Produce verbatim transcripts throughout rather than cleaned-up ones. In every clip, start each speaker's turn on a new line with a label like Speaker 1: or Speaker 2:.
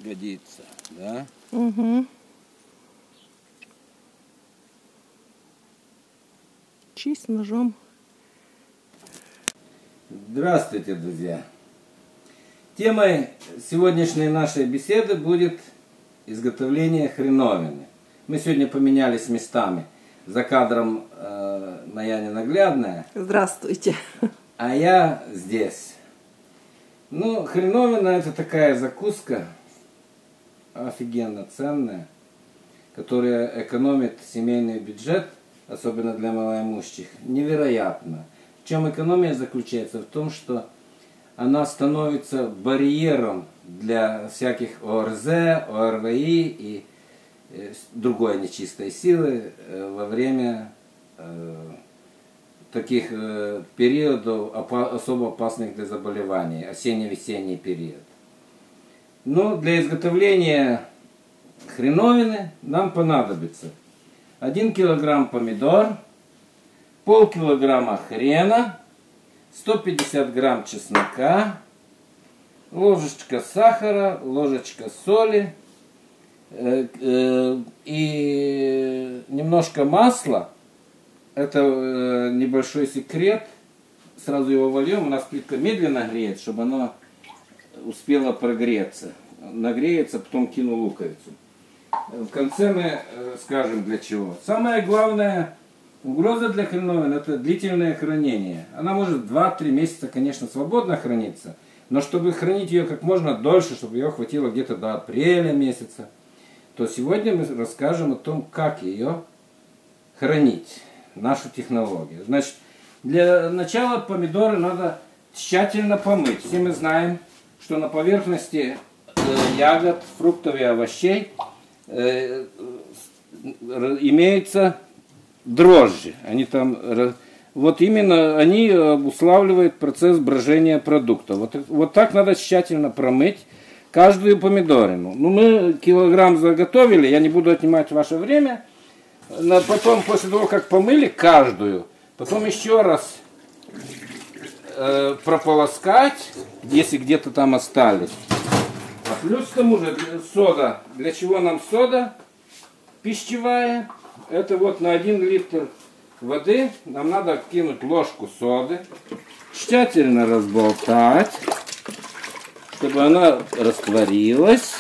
Speaker 1: годится, да?
Speaker 2: Угу. Чисть ножом.
Speaker 1: Здравствуйте, друзья! Темой сегодняшней нашей беседы будет изготовление хреновины. Мы сегодня поменялись местами. За кадром э, моя ненаглядная.
Speaker 2: Здравствуйте.
Speaker 1: А я здесь. Ну, хреновина — это такая закуска офигенно ценная, которая экономит семейный бюджет, особенно для малоимущих, невероятно. В чем экономия заключается? В том, что она становится барьером для всяких ОРЗ, ОРВИ и другой нечистой силы во время э, таких э, периодов особо опасных для заболеваний, осенне-весенний период. Но для изготовления хреновины нам понадобится один килограмм помидор, полкилограмма хрена, сто пятьдесят грамм чеснока, ложечка сахара, ложечка соли э, э, и немножко масла. Это э, небольшой секрет. Сразу его вольем. У нас плитка медленно греет, чтобы оно успело прогреться. Нагреется, потом кину луковицу. В конце мы э, скажем для чего. Самое главное угроза для хреновин — это длительное хранение. Она может два-три месяца, конечно, свободно храниться, но чтобы хранить ее как можно дольше, чтобы ее хватило где-то до апреля месяца, то сегодня мы расскажем о том, как ее хранить, нашу технологию. Значит, для начала помидоры надо тщательно помыть. Все мы знаем, что на поверхности э, ягод, фруктов и овощей э, имеются дрожжи. Они там, вот именно они обуславливают процесс брожения продукта. Вот, вот так надо тщательно промыть каждую помидорину. Ну, мы килограмм заготовили, я не буду отнимать ваше время. Но потом, после того, как помыли каждую, потом еще раз э, прополоскать, если где-то там остались. А плюс к тому же сода. Для чего нам сода пищевая? Это вот на один литр воды нам надо кинуть ложку соды, тщательно разболтать, чтобы она растворилась.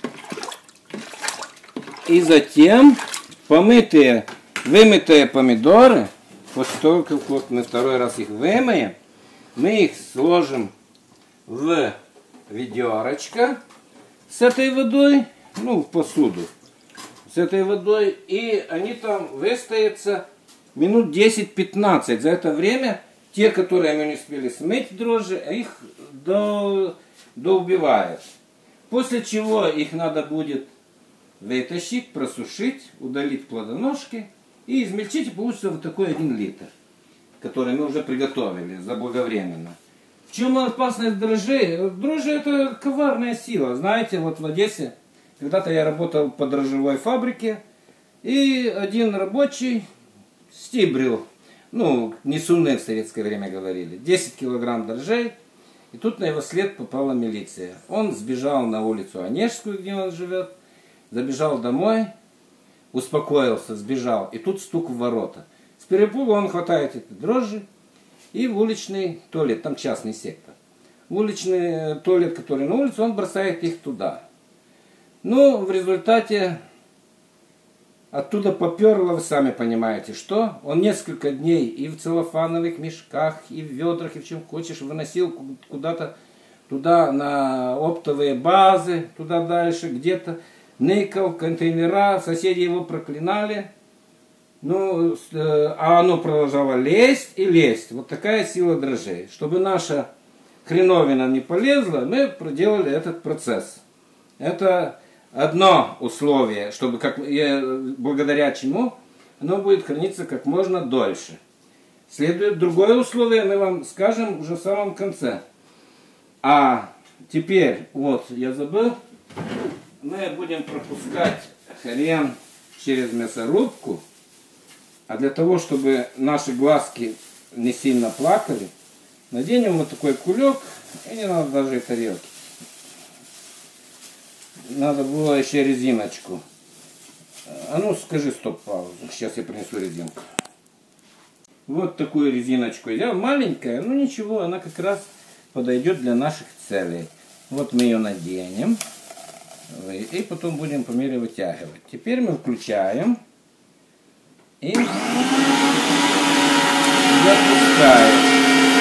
Speaker 1: И затем помытые, вымытые помидоры, после того, как вот мы второй раз их вымоем, мы их сложим в ведерочко с этой водой, ну, в посуду с этой водой, и они там выстоятся минут десять-пятнадцать. За это время те, которые мы не успели смыть дрожжи, их до, доубивают. После чего их надо будет вытащить, просушить, удалить плодоножки и измельчить, и получится вот такой один литр, который мы уже приготовили заблаговременно. В чем опасность дрожжей? Дрожжи — это коварная сила. Знаете, вот в Одессе когда-то я работал по дрожжевой фабрике, и один рабочий стибрил, ну, несуны в советское время говорили, десять килограмм дрожжей, и тут на его след попала милиция. Он сбежал на улицу Онежскую, где он живет, забежал домой, успокоился, сбежал, и тут стук в ворота. С перепугу он хватает эти дрожжи и в уличный туалет, там частный сектор. В уличный туалет, который на улице, он бросает их туда. Ну, в результате оттуда поперло, вы сами понимаете, что. Он несколько дней и в целлофановых мешках, и в ведрах, и в чем хочешь выносил куда-то туда на оптовые базы, туда дальше, где-то ныкал, контейнера, соседи его проклинали. Ну, а оно продолжало лезть и лезть. Вот такая сила дрожжей. Чтобы наша хреновина не полезла, мы проделали этот процесс. Это одно условие, чтобы как, благодаря чему оно будет храниться как можно дольше. Следует другое условие, мы вам скажем уже в самом конце. А теперь, вот, я забыл, мы будем пропускать хрен через мясорубку, а для того, чтобы наши глазки не сильно плакали, наденем вот такой кулек, и не надо даже и тарелки. надо было еще резиночку. А ну скажи стоп-паузу. Сейчас я принесу резинку. Вот такую резиночку взял. Маленькая, ну ничего, она как раз подойдет для наших целей. Вот мы ее наденем. И потом будем по мере вытягивать. Теперь мы включаем. И запускаем.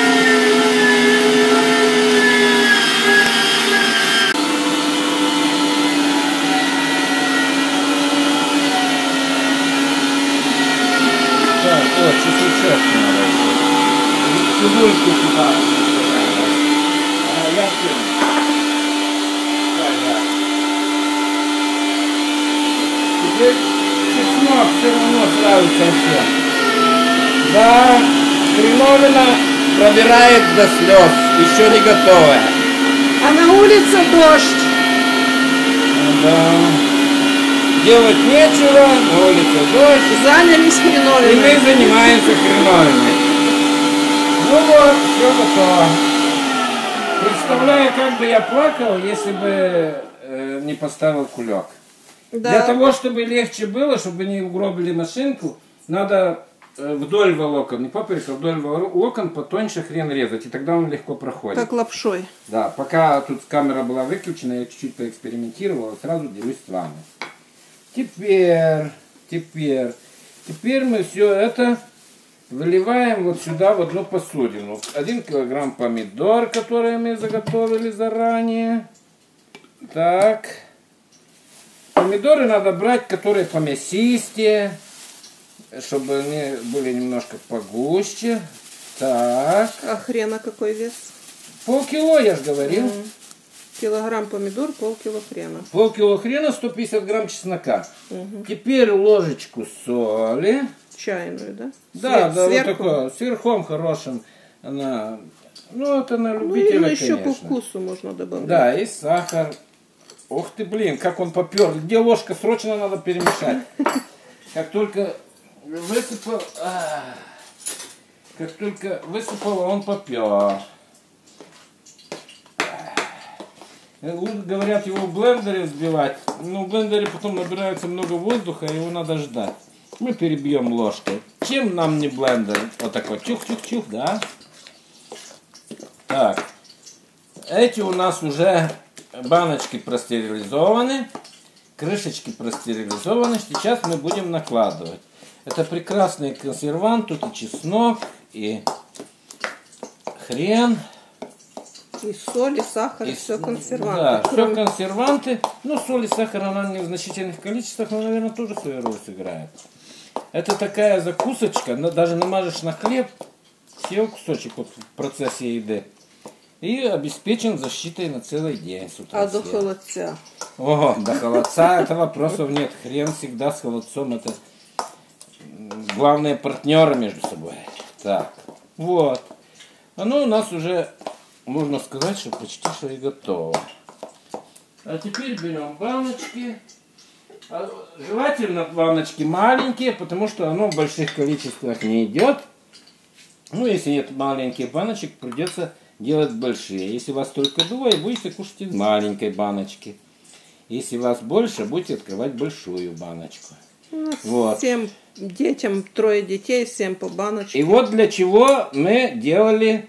Speaker 1: Так, о, чесночок надо. Цибульку сюда. А, я кину. Теперь чеснок все равно нравится всем. Да, хреновина пробирает до слез, еще не готовая.
Speaker 2: А на улице дождь.
Speaker 1: Да. Делать нечего, на улице дождь.
Speaker 2: Занялись
Speaker 1: И
Speaker 2: хреновиной.
Speaker 1: мы занимаемся хреновиной. Ну вот, все готово. Представляю, как бы я плакал, если бы э, не поставил кулек.
Speaker 2: Да.
Speaker 1: Для того, чтобы легче было, чтобы не угробили машинку, надо э, вдоль волокон, не поперек, а вдоль волокон потоньше хрен резать, и тогда он легко проходит.
Speaker 2: Как лапшой.
Speaker 1: Да, пока тут камера была выключена, я чуть-чуть поэкспериментировал, сразу делюсь с вами. Теперь, теперь, теперь мы все это выливаем вот сюда в одну посудину. Один килограмм помидор, которые мы заготовили заранее. Так. Помидоры надо брать, которые помясистее, чтобы они были немножко погуще. Так.
Speaker 2: А хрена какой вес?
Speaker 1: Полкило, я же говорил.
Speaker 2: М. Килограмм помидор, полкило хрена.
Speaker 1: Полкило хрена, сто пятьдесят грамм чеснока.
Speaker 2: Угу.
Speaker 1: Теперь ложечку соли.
Speaker 2: Чайную, да?
Speaker 1: Да,
Speaker 2: Свер-
Speaker 1: да,
Speaker 2: сверху?
Speaker 1: вот такое, сверхом хорошим. Она, ну, это на
Speaker 2: Ну,
Speaker 1: любителя,
Speaker 2: или еще
Speaker 1: конечно.
Speaker 2: по вкусу можно добавлять.
Speaker 1: Да, и сахар. Ух ты, блин, как он попер. Где ложка? Срочно надо перемешать. Как только высыпал... а, Как только высыпал, он попер. Говорят, его в блендере взбивать. Но в блендере потом набирается много воздуха, его надо ждать. Мы перебьем ложкой. Чем нам не блендер? Вот такой чух-чух-чух, да? Так. Эти у нас уже баночки простерилизованы. Крышечки простерилизованы. Сейчас мы будем накладывать. Это прекрасный консервант. Тут и чеснок, и хрен.
Speaker 2: И соль, и сахар, и,
Speaker 1: И
Speaker 2: все
Speaker 1: с-
Speaker 2: консерванты.
Speaker 1: Да, все
Speaker 2: Кроме-
Speaker 1: консерванты. Ну, соль и сахар, она не в значительных количествах, но, наверное, тоже свою роль сыграет. Это такая закусочка, но даже намажешь на хлеб, съел кусочек вот в процессе еды. И обеспечен защитой на целый день с утра.
Speaker 2: А до
Speaker 1: съел.
Speaker 2: холодца.
Speaker 1: О, до холодца это вопросов нет. Хрен всегда с холодцом. Это м, главные партнеры между собой. Так, вот. Оно у нас уже, можно сказать, что почти что и готово. А теперь берем баночки. А, Желательно баночки маленькие, потому что оно в больших количествах не идет. Ну, если нет маленьких баночек, придется делать большие. Если вас только двое, будете кушать из маленькой баночки. Если вас больше, будете открывать большую баночку.
Speaker 2: У нас
Speaker 1: Вот.
Speaker 2: всем детям, трое детей, всем по баночке.
Speaker 1: И вот для чего мы делали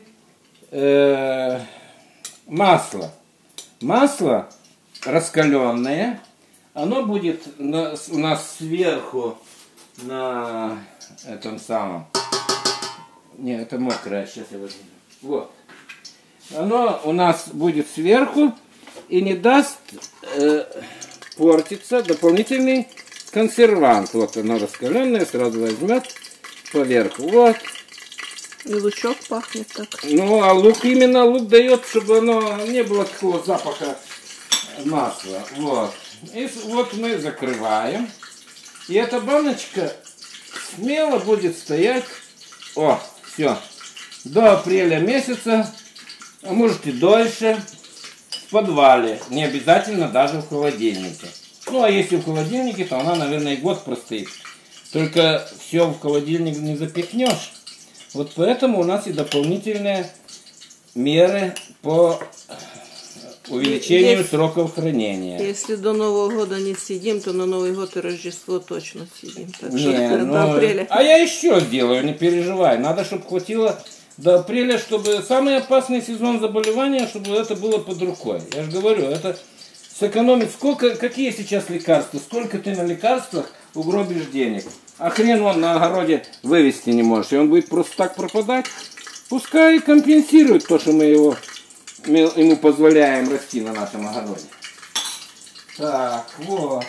Speaker 1: э, масло. Масло раскаленное. Оно будет на- у нас сверху на этом самом. Не, это мокрое, сейчас я возьму. Вот. Оно у нас будет сверху и не даст э, портиться дополнительный консервант. Вот оно раскаленное, сразу возьмет поверху. Вот.
Speaker 2: И лучок пахнет так.
Speaker 1: Ну, а лук именно лук дает, чтобы оно не было такого запаха масла. Вот. И с- вот мы закрываем. И эта баночка смело будет стоять. О, все. До апреля месяца, а может и дольше, в подвале. Не обязательно даже в холодильнике. Ну, а если в холодильнике, то она, наверное, и год простоит. Только все в холодильник не запихнешь. Вот поэтому у нас и дополнительные меры по увеличению
Speaker 2: Если-
Speaker 1: сроков хранения.
Speaker 2: Если до Нового года не съедим, то на Новый год и Рождество точно съедим. Так что
Speaker 1: Не,
Speaker 2: до
Speaker 1: ну,
Speaker 2: апреля.
Speaker 1: а я еще сделаю, не переживай. Надо, чтобы хватило до апреля, чтобы самый опасный сезон заболевания, чтобы это было под рукой. Я же говорю, это сэкономить. Сколько, какие сейчас лекарства? Сколько ты на лекарствах угробишь денег? А хрен он на огороде вывести не можешь. И он будет просто так пропадать. Пускай компенсирует то, что мы его, мы ему позволяем расти на нашем огороде. Так, вот.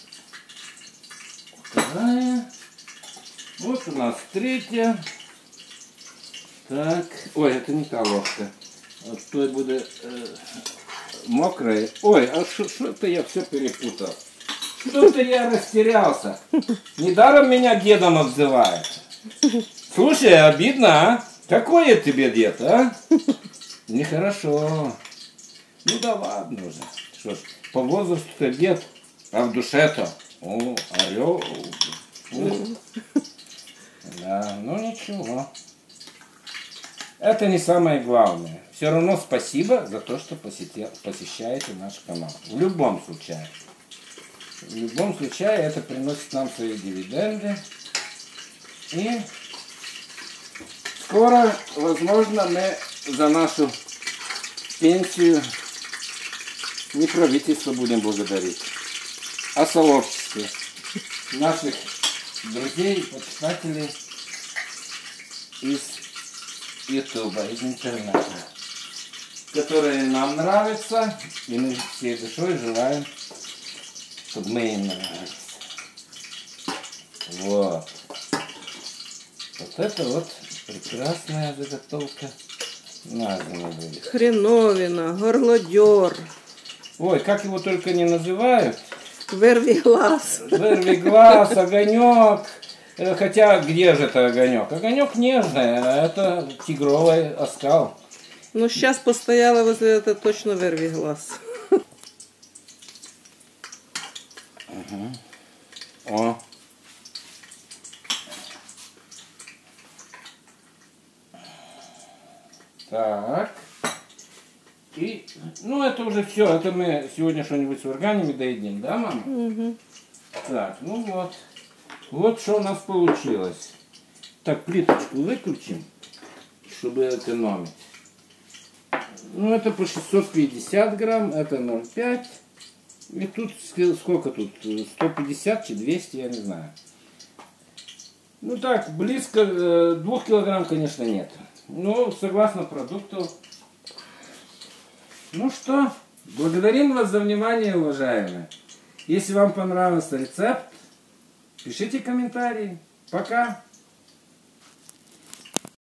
Speaker 1: Вторая. Вот у нас третья. Так. Ой, это не та ложка. Вот той будет э, мокрая. Ой, а что-то я все перепутал. Что-то я растерялся. Недаром меня дедом обзывают. Слушай, обидно, а? Какой я тебе дед, а? Нехорошо. Ну да ладно уже. Что ж, по возрасту-то дед, а в душе-то, о, орел. Да, ну ничего. Это не самое главное. Все равно спасибо за то, что посетил, посещаете наш канал. В любом случае. В любом случае это приносит нам свои дивиденды. И скоро, возможно, мы за нашу пенсию не правительство будем благодарить, а сообщество наших друзей, почитателей из Ютуба, из интернета, которые нам нравятся, и мы всей душой желаем, чтобы мы им нравились. Вот. Вот это вот прекрасная заготовка на зиму будет.
Speaker 2: Хреновина, горлодер,
Speaker 1: Ой, как его только не называют.
Speaker 2: вервиглаз.
Speaker 1: Вырвиглаз, огонек. Э, Хотя, где же это огонек? Огонек нежный, а это тигровый оскал.
Speaker 2: Ну, сейчас постояла возле этого точно вервиглаз.
Speaker 1: О. Так. И, ну, это уже все. Это мы сегодня что-нибудь с варганями доедим, да, мама?
Speaker 2: Угу.
Speaker 1: Так, ну вот. Вот что у нас получилось. Так, плиточку выключим, чтобы экономить. Ну, это по шестьсот пятьдесят грамм, это ноль пять. И тут сколько тут? сто пятьдесят чи двести, я не знаю. Ну так, близко, двух килограмм, конечно, нет. Но согласно продукту. Ну что, благодарим вас за внимание, уважаемые. Если вам понравился рецепт, пишите комментарии. Пока!